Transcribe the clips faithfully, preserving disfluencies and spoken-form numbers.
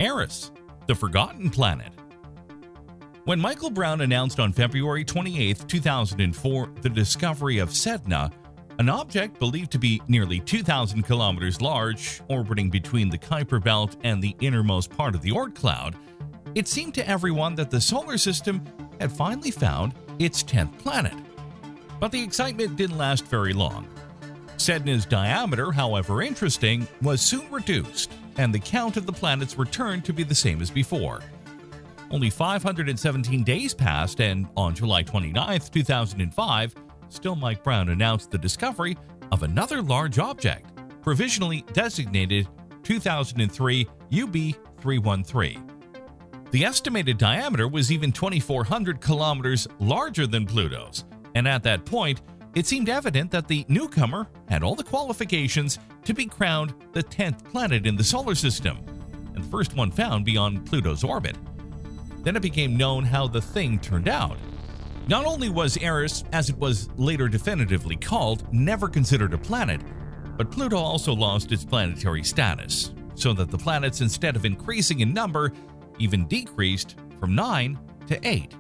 Eris, the forgotten planet. When Michael Brown announced on February twenty-eighth, two thousand four, the discovery of Sedna, an object believed to be nearly two thousand kilometers large, orbiting between the Kuiper belt and the innermost part of the Oort Cloud, it seemed to everyone that the solar system had finally found its tenth planet. But the excitement didn't last very long. Sedna's diameter, however interesting, was soon reduced, and the count of the planets returned to be the same as before. Only five hundred seventeen days passed, and on July twenty-ninth, two thousand five, still Mike Brown announced the discovery of another large object, provisionally designated two thousand three U B three one three. The estimated diameter was even twenty-four hundred kilometers larger than Pluto's, and at that point, it seemed evident that the newcomer had all the qualifications to be crowned the tenth planet in the solar system, and the first one found beyond Pluto's orbit. Then it became known how the thing turned out. Not only was Eris, as it was later definitively called, never considered a planet, but Pluto also lost its planetary status, so that the planets, instead of increasing in number, even decreased from nine to eight.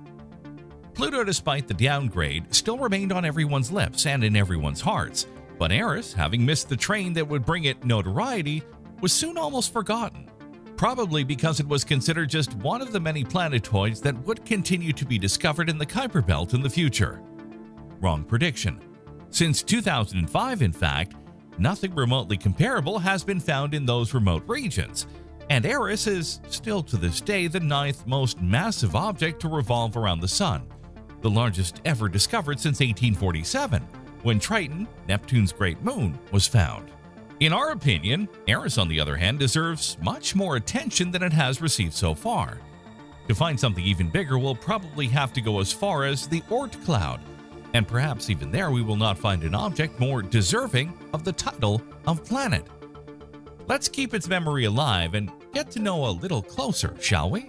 Pluto, despite the downgrade, still remained on everyone's lips and in everyone's hearts, but Eris, having missed the train that would bring it notoriety, was soon almost forgotten, probably because it was considered just one of the many planetoids that would continue to be discovered in the Kuiper belt in the future. Wrong prediction. Since two thousand five, in fact, nothing remotely comparable has been found in those remote regions, and Eris is still to this day the ninth most massive object to revolve around the Sun, the largest ever discovered since eighteen forty-seven, when Triton, Neptune's great moon, was found. In our opinion, Eris, on the other hand, deserves much more attention than it has received so far. To find something even bigger, we'll probably have to go as far as the Oort Cloud, and perhaps even there we will not find an object more deserving of the title of planet. Let's keep its memory alive and get to know a little closer, shall we?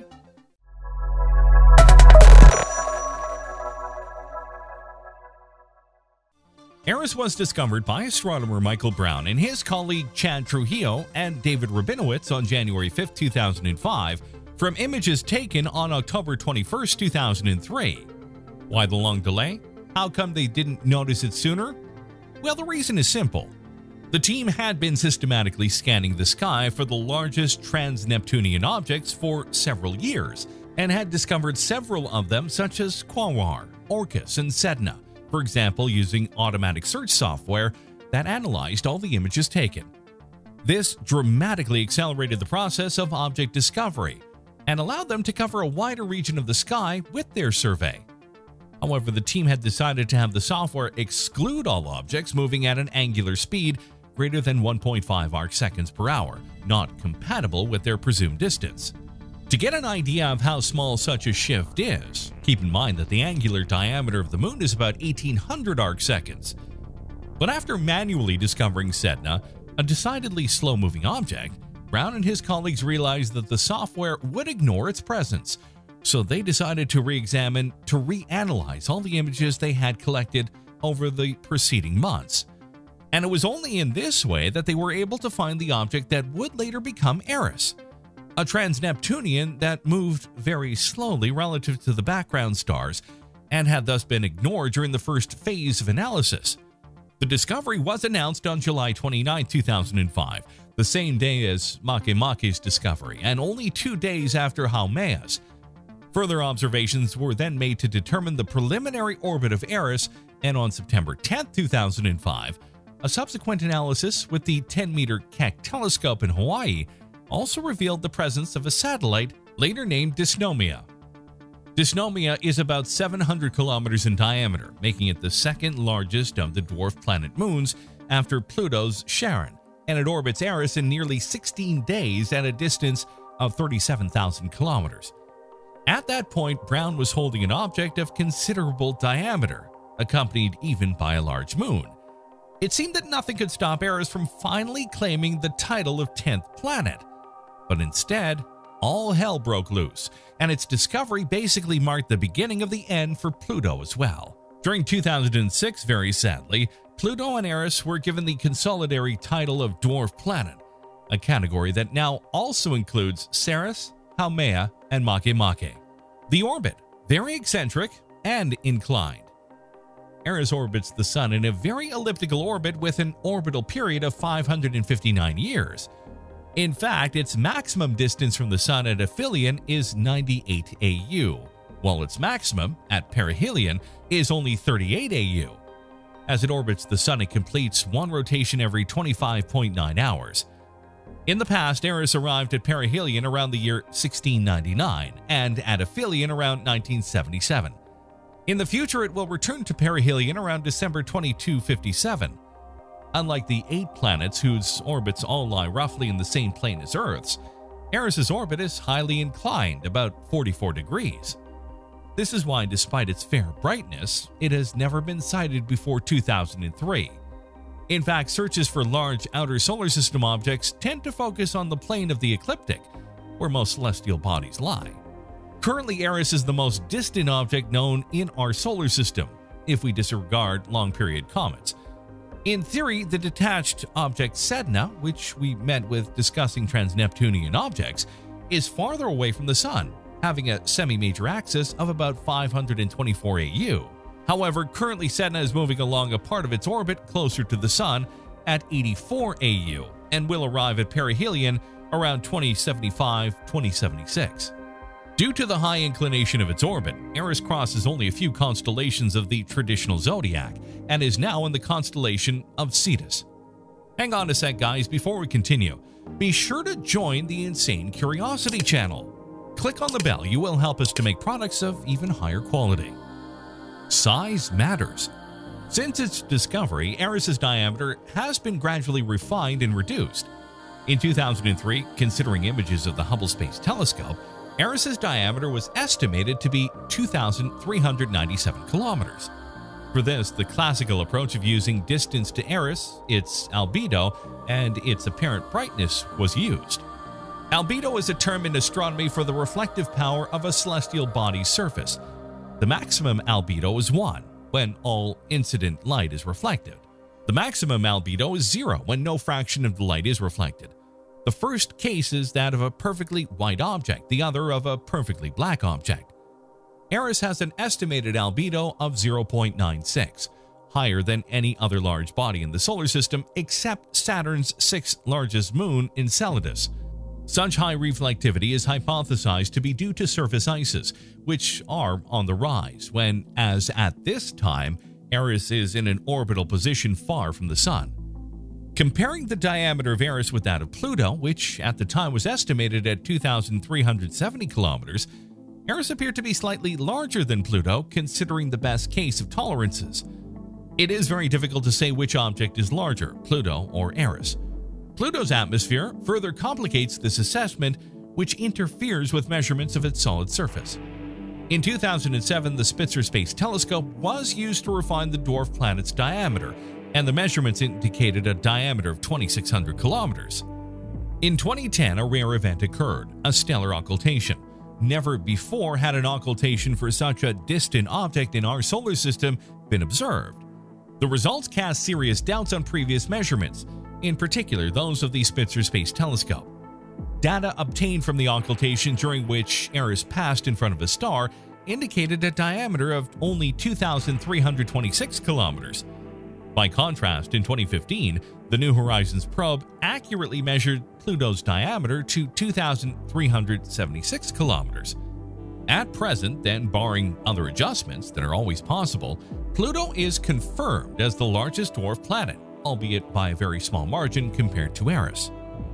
Eris was discovered by astronomer Michael Brown and his colleague Chad Trujillo and David Rabinowitz on January fifth, two thousand five, from images taken on October twenty-first, two thousand three. Why the long delay? How come they didn't notice it sooner? Well, the reason is simple. The team had been systematically scanning the sky for the largest trans-Neptunian objects for several years, and had discovered several of them, such as Kuiper, Orcus, and Sedna, for example using automatic search software that analyzed all the images taken. This dramatically accelerated the process of object discovery and allowed them to cover a wider region of the sky with their survey. However, the team had decided to have the software exclude all objects moving at an angular speed greater than one point five arcseconds per hour, not compatible with their presumed distance. To get an idea of how small such a shift is, keep in mind that the angular diameter of the moon is about eighteen hundred arcseconds. But after manually discovering Sedna, a decidedly slow-moving object, Brown and his colleagues realized that the software would ignore its presence, so they decided to re-examine, to reanalyze all the images they had collected over the preceding months. And it was only in this way that they were able to find the object that would later become Eris, a trans-Neptunian that moved very slowly relative to the background stars and had thus been ignored during the first phase of analysis. The discovery was announced on July twenty-ninth, two thousand five, the same day as Makemake's discovery, and only two days after Haumea's. Further observations were then made to determine the preliminary orbit of Eris, and on September tenth, two thousand five, a subsequent analysis with the ten meter Keck telescope in Hawaii also revealed the presence of a satellite later named Dysnomia. Dysnomia is about seven hundred kilometers in diameter, making it the second largest of the dwarf planet moons after Pluto's Charon, and it orbits Eris in nearly sixteen days at a distance of thirty-seven thousand kilometers. At that point, Brown was holding an object of considerable diameter, accompanied even by a large moon. It seemed that nothing could stop Eris from finally claiming the title of tenth planet. But instead, all hell broke loose, and its discovery basically marked the beginning of the end for Pluto as well. During two thousand six, very sadly, Pluto and Eris were given the consolatory title of dwarf planet, a category that now also includes Ceres, Haumea, and Makemake. The orbit, very eccentric and inclined. Eris orbits the Sun in a very elliptical orbit with an orbital period of five hundred fifty-nine years. In fact, its maximum distance from the Sun at aphelion is ninety-eight A U, while its maximum at perihelion is only thirty-eight A U. As it orbits the Sun, it completes one rotation every twenty-five point nine hours. In the past, Eris arrived at perihelion around the year sixteen ninety-nine and at aphelion around nineteen seventy-seven. In the future, it will return to perihelion around December twenty-two fifty-seven. Unlike the eight planets whose orbits all lie roughly in the same plane as Earth's, Eris's orbit is highly inclined, about forty-four degrees. This is why, despite its fair brightness, it has never been sighted before two thousand three. In fact, searches for large outer solar system objects tend to focus on the plane of the ecliptic, where most celestial bodies lie. Currently, Eris is the most distant object known in our solar system, if we disregard long-period comets. In theory, the detached object Sedna, which we met with discussing trans-Neptunian objects, is farther away from the Sun, having a semi-major axis of about five hundred twenty-four A U. However, currently Sedna is moving along a part of its orbit closer to the Sun at eighty-four A U and will arrive at perihelion around twenty seventy-five to twenty seventy-six. Due to the high inclination of its orbit, Eris crosses only a few constellations of the traditional zodiac and is now in the constellation of Cetus. Hang on a sec, guys, before we continue. Be sure to join the Insane Curiosity channel. Click on the bell. You will help us to make products of even higher quality. Size matters. Since its discovery, Eris's diameter has been gradually refined and reduced. In two thousand three, considering images of the Hubble Space Telescope, Eris's diameter was estimated to be two thousand three hundred ninety-seven kilometers. For this, the classical approach of using distance to Eris, its albedo, and its apparent brightness was used. Albedo is a term in astronomy for the reflective power of a celestial body's surface. The maximum albedo is one, when all incident light is reflected. The maximum albedo is zero, when no fraction of the light is reflected. The first case is that of a perfectly white object, the other of a perfectly black object. Eris has an estimated albedo of zero point nine six, higher than any other large body in the solar system except Saturn's sixth largest moon, Enceladus. Such high reflectivity is hypothesized to be due to surface ices, which are on the rise when, as at this time, Eris is in an orbital position far from the Sun. Comparing the diameter of Eris with that of Pluto, which at the time was estimated at two thousand three hundred seventy kilometers, Eris appeared to be slightly larger than Pluto, considering the best case of tolerances. It is very difficult to say which object is larger, Pluto or Eris. Pluto's atmosphere further complicates this assessment, which interferes with measurements of its solid surface. In two thousand seven, the Spitzer Space Telescope was used to refine the dwarf planet's diameter, and the measurements indicated a diameter of twenty-six hundred kilometers. In twenty ten, a rare event occurred, a stellar occultation. Never before had an occultation for such a distant object in our solar system been observed. The results cast serious doubts on previous measurements, in particular those of the Spitzer Space Telescope. Data obtained from the occultation during which Eris passed in front of a star indicated a diameter of only two thousand three hundred twenty-six kilometers. By contrast, in twenty fifteen, the New Horizons probe accurately measured Pluto's diameter to two thousand three hundred seventy-six kilometers. At present, then, barring other adjustments that are always possible, Pluto is confirmed as the largest dwarf planet, albeit by a very small margin compared to Eris.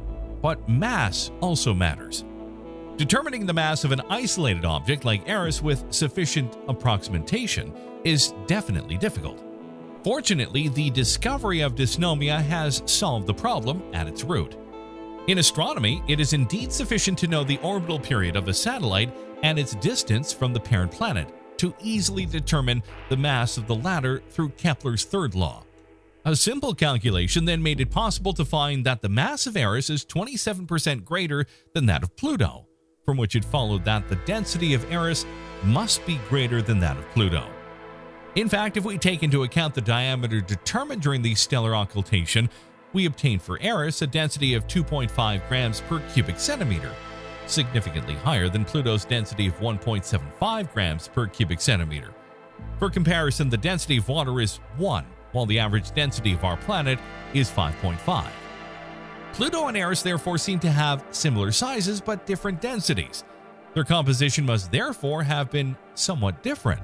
But mass also matters. Determining the mass of an isolated object like Eris with sufficient approximation is definitely difficult. Fortunately, the discovery of dysnomia has solved the problem at its root. In astronomy, it is indeed sufficient to know the orbital period of a satellite and its distance from the parent planet to easily determine the mass of the latter through Kepler's third law. A simple calculation then made it possible to find that the mass of Eris is twenty-seven percent greater than that of Pluto, from which it followed that the density of Eris must be greater than that of Pluto. In fact, if we take into account the diameter determined during the stellar occultation, we obtained for Eris a density of two point five grams per cubic centimeter, significantly higher than Pluto's density of one point seven five grams per cubic centimeter. For comparison, the density of water is one, while the average density of our planet is five point five. Pluto and Eris therefore seem to have similar sizes but different densities. Their composition must therefore have been somewhat different.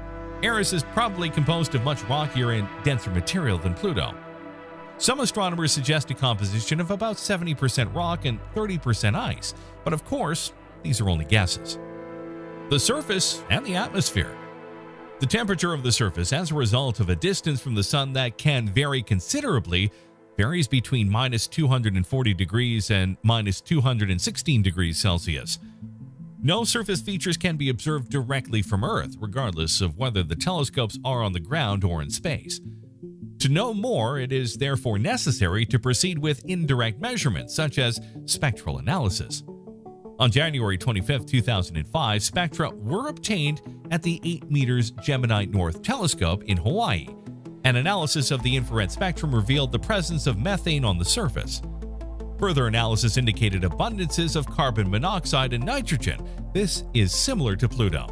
Eris is probably composed of much rockier and denser material than Pluto. Some astronomers suggest a composition of about seventy percent rock and thirty percent ice, but of course, these are only guesses. The surface and the atmosphere. The temperature of the surface as a result of a distance from the Sun that can vary considerably varies between minus two hundred forty degrees and minus two hundred sixteen degrees Celsius. No surface features can be observed directly from Earth, regardless of whether the telescopes are on the ground or in space. To know more, it is therefore necessary to proceed with indirect measurements, such as spectral analysis. On January twenty-fifth, two thousand five, spectra were obtained at the eight meters Gemini North Telescope in Hawaii. An analysis of the infrared spectrum revealed the presence of methane on the surface. Further analysis indicated abundances of carbon monoxide and nitrogen. This is similar to Pluto.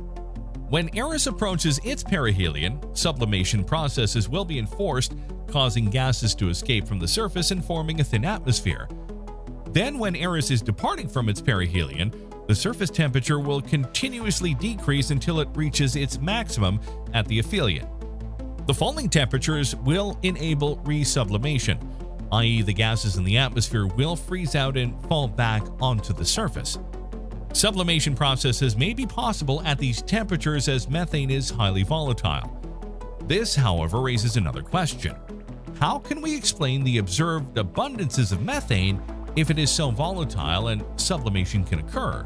When Eris approaches its perihelion, sublimation processes will be enforced, causing gases to escape from the surface and forming a thin atmosphere. Then, when Eris is departing from its perihelion, the surface temperature will continuously decrease until it reaches its maximum at the aphelion. The falling temperatures will enable resublimation, that is the gases in the atmosphere will freeze out and fall back onto the surface. Sublimation processes may be possible at these temperatures as methane is highly volatile. This, however, raises another question. How can we explain the observed abundances of methane if it is so volatile and sublimation can occur?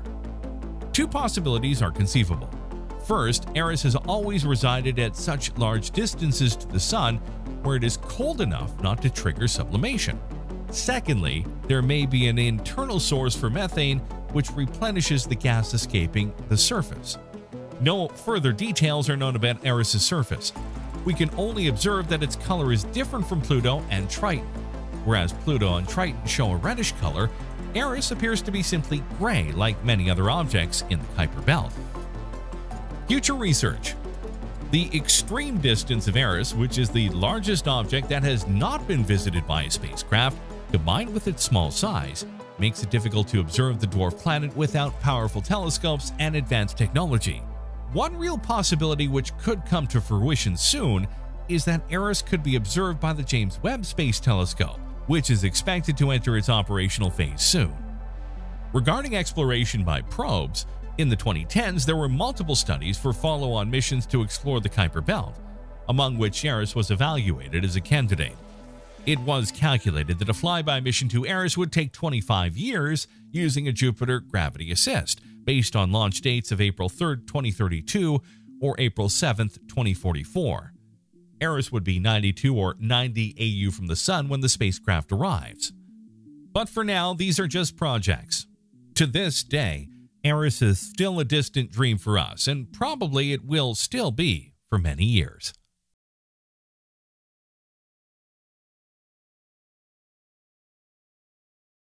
Two possibilities are conceivable. First, Eris has always resided at such large distances to the Sun where it is cold enough not to trigger sublimation. Secondly, there may be an internal source for methane which replenishes the gas escaping the surface. No further details are known about Eris's surface. We can only observe that its color is different from Pluto and Triton. Whereas Pluto and Triton show a reddish color, Eris appears to be simply gray like many other objects in the Kuiper belt. Future research. The extreme distance of Eris, which is the largest object that has not been visited by a spacecraft, combined with its small size, makes it difficult to observe the dwarf planet without powerful telescopes and advanced technology. One real possibility which could come to fruition soon is that Eris could be observed by the James Webb Space Telescope, which is expected to enter its operational phase soon. Regarding exploration by probes, in the twenty tens there were multiple studies for follow-on missions to explore the Kuiper belt, among which Eris was evaluated as a candidate. It was calculated that a flyby mission to Eris would take twenty-five years using a Jupiter gravity assist, based on launch dates of April third, twenty thirty-two or April seventh, twenty forty-four. Eris would be ninety-two or ninety A U from the Sun when the spacecraft arrives. But for now, these are just projects. To this day, Eris is still a distant dream for us, and probably it will still be for many years.